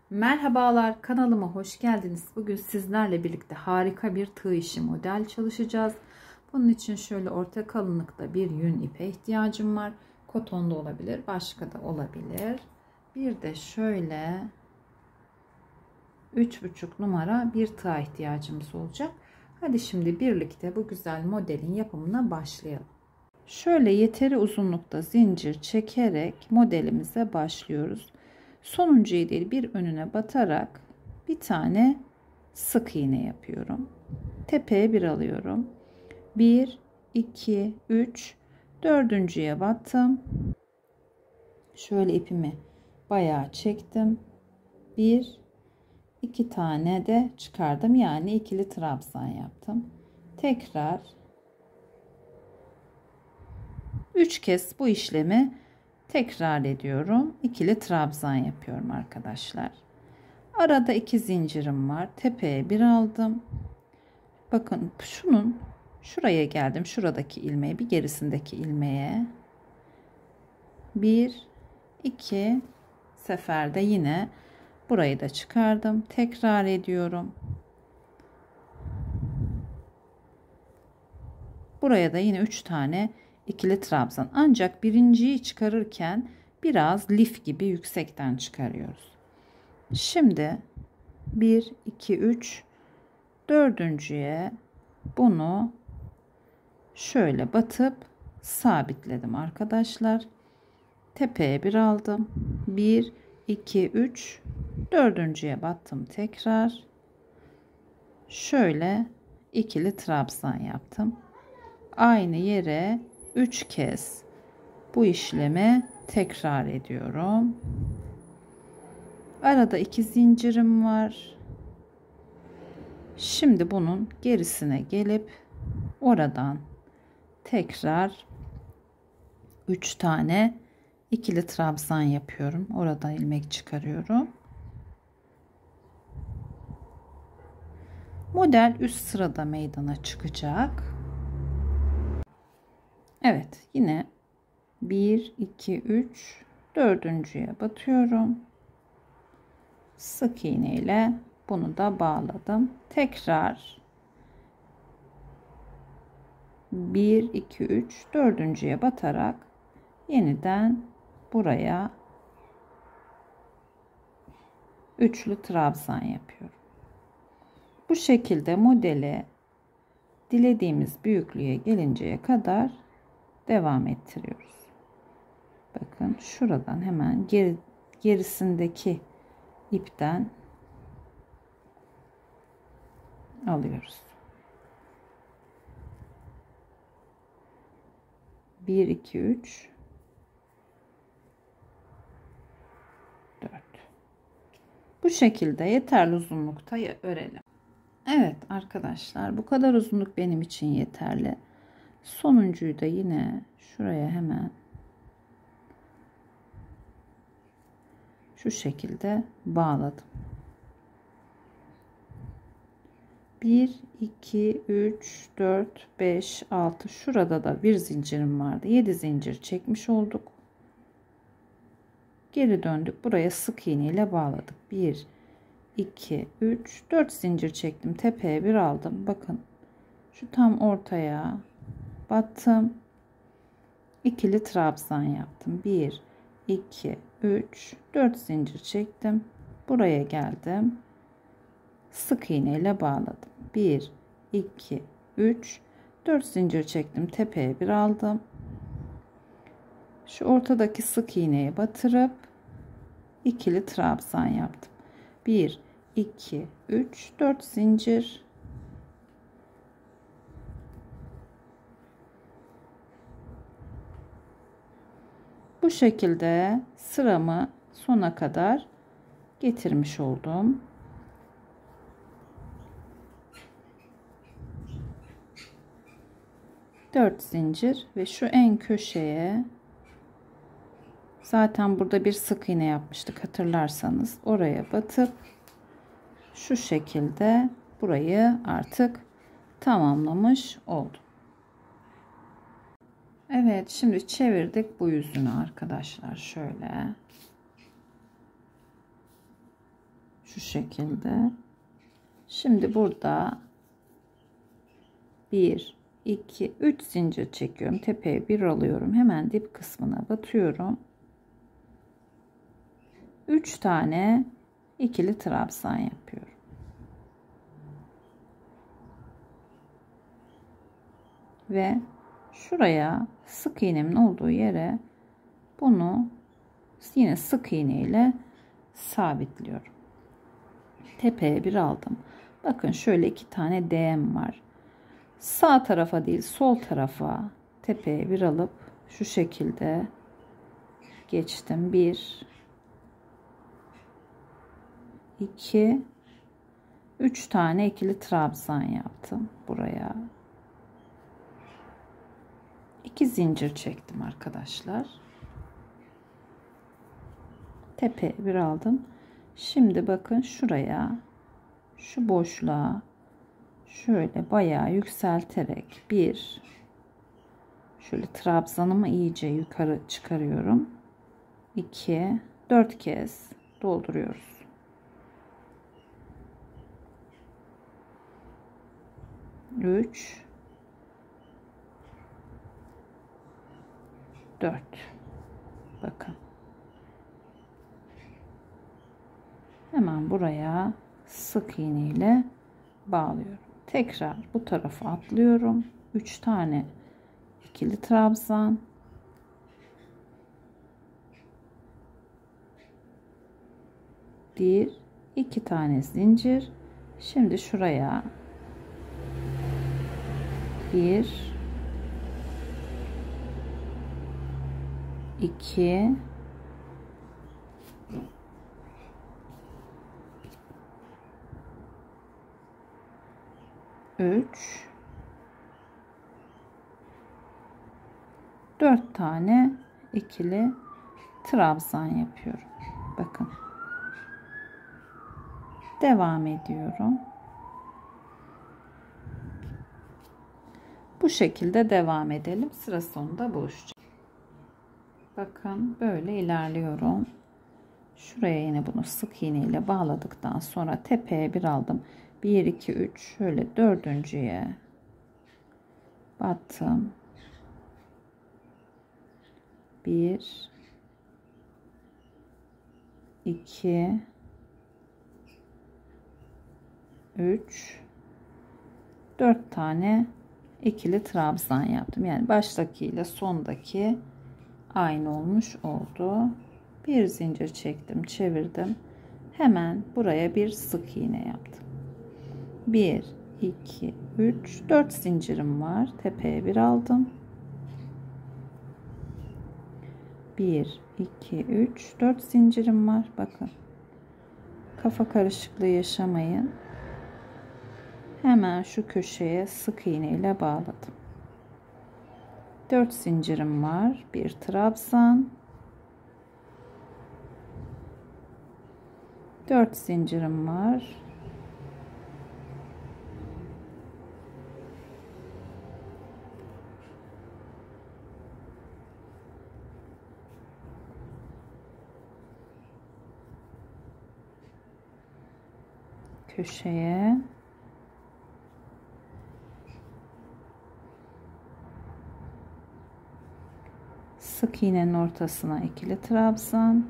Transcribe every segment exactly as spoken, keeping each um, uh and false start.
Merhabalar, kanalıma hoş geldiniz. Bugün sizlerle birlikte harika bir tığ işi model çalışacağız. Bunun için şöyle orta kalınlıkta bir yün ipe ihtiyacım var. Koton da olabilir, başka da olabilir. Bir de şöyle üç buçuk numara bir tığa ihtiyacımız olacak. Hadi şimdi birlikte bu güzel modelin yapımına başlayalım. Şöyle yeteri uzunlukta zincir çekerek modelimize başlıyoruz. Sonuncuyu değil bir önüne batarak bir tane sık iğne yapıyorum. Tepeye bir alıyorum. bir, iki, üç, dördüncüye battım. Şöyle ipimi bayağı çektim. bir, iki tane de çıkardım. Yani ikili trabzan yaptım. Tekrar üç kez bu işlemi tekrar ediyorum. İkili trabzan yapıyorum arkadaşlar. Arada iki zincirim var. Tepeye bir aldım. Bakın şunun şuraya geldim. Şuradaki ilmeğe, bir gerisindeki ilmeğe bir iki seferde yine burayı da çıkardım. Tekrar ediyorum. Buraya da yine üç tane ikili trabzan. Ancak birinciyi çıkarırken biraz lif gibi yüksekten çıkarıyoruz. Şimdi bir iki üç dördüncüye bunu şöyle batıp sabitledim arkadaşlar. Tepeye bir aldım. bir iki üç dördüncüye battım tekrar. Şöyle ikili trabzan yaptım. Aynı yere üç kez bu işlemi tekrar ediyorum. Arada iki zincirim var. Şimdi bunun gerisine gelip oradan tekrar üç tane ikili trabzan yapıyorum. Oradan ilmek çıkarıyorum. Model üst sırada meydana çıkacak. Evet, yine bir iki üç dördüncüye batıyorum. Sık iğne ile bunu da bağladım. Tekrar bir iki üç dördüncüye batarak yeniden buraya üçlü trabzan yapıyorum. Bu şekilde modeli dilediğimiz büyüklüğe gelinceye kadar devam ettiriyoruz. Bakın şuradan hemen geri, gerisindeki ipten alıyoruz. bir iki üç dört. Bu şekilde yeterli uzunlukta örelim. Evet arkadaşlar, bu kadar uzunluk benim için yeterli. Sonuncuyu da yine şuraya hemen şu şekilde bağladım. bir iki üç dört beş altı, şurada da bir zincirim vardı. yedi zincir çekmiş olduk. Geri döndük. Buraya sık iğne ile bağladık. bir iki üç dört zincir çektim. Tepeye bir aldım. Bakın şu tam ortaya battım. İkili trabzan yaptım. bir iki üç dört zincir çektim. Buraya geldim. Sık iğne ile bağladım. bir iki üç dört zincir çektim. Tepeye bir aldım. Şu ortadaki sık iğneye batırıp ikili trabzan yaptım. bir iki üç dört zincir. Bu şekilde sıramı sona kadar getirmiş oldum. dört zincir ve şu en köşeye, zaten burada bir sık iğne yapmıştık hatırlarsanız, oraya batıp şu şekilde burayı artık tamamlamış oldum. Evet, şimdi çevirdik bu yüzünü arkadaşlar, şöyle Şu şekilde. Şimdi burada bir, iki, üç zincir çekiyorum. Tepeye bir alıyorum. Hemen dip kısmına batıyorum. üç tane ikili trabzan yapıyorum. Ve şuraya sık iğnemin olduğu yere bunu yine sık iğne ile sabitliyorum. Tepeye bir aldım. Bakın şöyle iki tane değem var. Sağ tarafa değil sol tarafa tepeye bir alıp şu şekilde geçtim. Bir, iki, üç tane ikili trabzan yaptım buraya. iki zincir çektim arkadaşlar. Tepeye bir aldım. Şimdi bakın şuraya, şu boşluğa şöyle bayağı yükselterek bir, şöyle trabzanımı iyice yukarı çıkarıyorum. iki, dört kez dolduruyoruz. üç, dört. Bakın. Hemen buraya sık iğne ile bağlıyorum. Tekrar bu tarafa atlıyorum. üç tane ikili trabzan. bir, iki tane zincir. Şimdi şuraya bir, iki, üç, dört tane ikili trabzan yapıyorum. Bakın. Devam ediyorum. Bu şekilde devam edelim. Sıra sonunda buluşacağız. Bakın böyle ilerliyorum. Şuraya yine bunu sık iğne ile bağladıktan sonra tepeye bir aldım. bir, iki, üç, şöyle dördüncüye battım. bir, iki, üç, dört tane ikili trabzan yaptım. Yani baştaki ile sondaki aynı olmuş oldu. Bir zincir çektim, çevirdim. Hemen buraya bir sık iğne yaptım. bir, iki, üç, dört zincirim var. Tepeye bir aldım. bir, iki, üç, dört zincirim var. Bakın. Kafa karışıklığı yaşamayın. Hemen şu köşeye sık iğne ile bağladım. dört zincirim var. Bir trabzan. dört zincirim var. Köşeye sık iğnenin ortasına ikili trabzan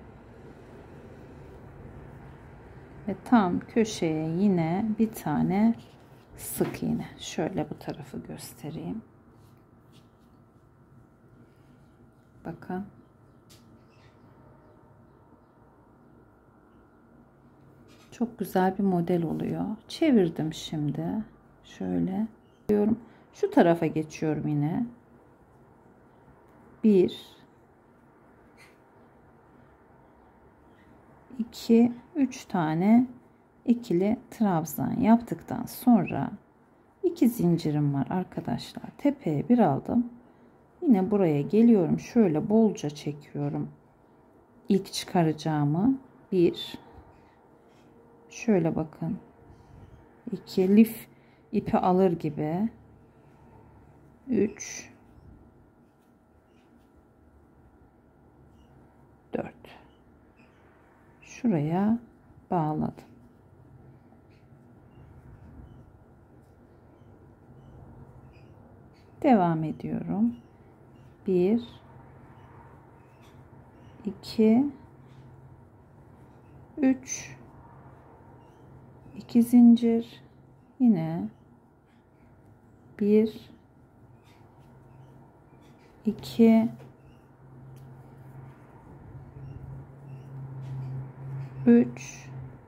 ve tam köşeye yine bir tane sık iğne. Şöyle bu tarafı göstereyim. Bakın. Çok güzel bir model oluyor. Çevirdim şimdi. Şöyle diyorum. Şu tarafa geçiyorum yine. bir, iki, üç tane ikili trabzan yaptıktan sonra iki zincirim var arkadaşlar. Tepeye bir aldım. Yine buraya geliyorum. Şöyle bolca çekiyorum. İlk çıkaracağımı bir, şöyle bakın, iki, lif ipi alır gibi, üç, dört. Şuraya bağladım. Devam ediyorum. bir iki üç iki zincir, yine bir iki üç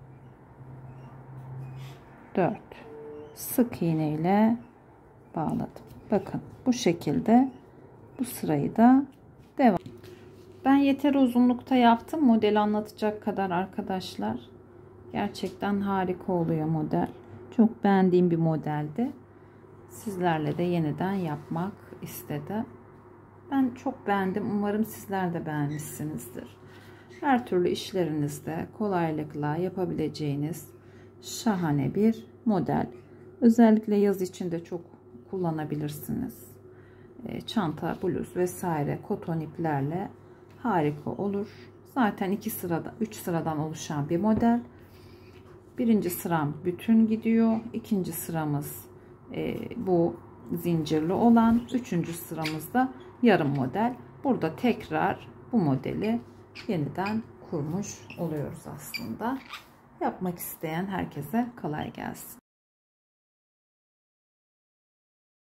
dört sık iğne ile bağladım. Bakın bu şekilde bu sırayı da devam. Ben yeter uzunlukta yaptım modeli anlatacak kadar arkadaşlar. Gerçekten harika oluyor model. Çok beğendiğim bir modeldi. Sizlerle de yeniden yapmak istedim. Ben çok beğendim. Umarım sizler de beğenmişsinizdir. Her türlü işlerinizde kolaylıkla yapabileceğiniz şahane bir model. Özellikle yaz için de çok kullanabilirsiniz. Çanta, bluz vesaire koton iplerle harika olur. Zaten iki sırada, üç sıradan oluşan bir model. Birinci sıram bütün gidiyor. İkinci sıramız e, bu zincirli olan. Üçüncü sıramızda yarım model. Burada tekrar bu modeli yeniden kurmuş oluyoruz aslında. Yapmak isteyen herkese kolay gelsin.